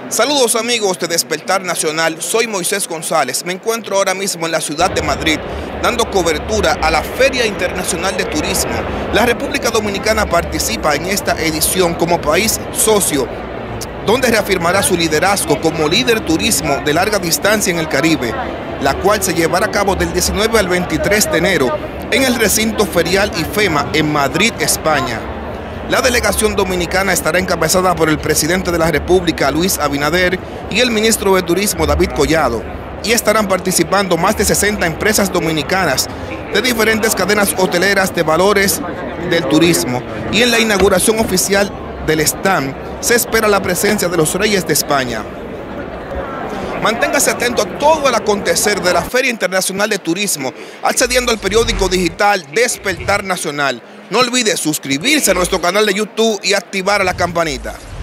Saludos amigos de Despertar Nacional, soy Moisés González. Me encuentro ahora mismo en la ciudad de Madrid dando cobertura a la Feria Internacional de Turismo. La República Dominicana participa en esta edición como país socio, donde reafirmará su liderazgo como líder turismo de larga distancia en el Caribe, la cual se llevará a cabo del 19 al 23 de enero en el recinto ferial IFEMA en Madrid, España. La delegación dominicana estará encabezada por el presidente de la República, Luis Abinader, y el ministro de Turismo, David Collado, y estarán participando más de 60 empresas dominicanas de diferentes cadenas hoteleras de valores del turismo. Y en la inauguración oficial del stand se espera la presencia de los reyes de España. Manténgase atento a todo el acontecer de la Feria Internacional de Turismo accediendo al periódico digital Despertar Nacional. No olvide suscribirse a nuestro canal de YouTube y activar la campanita.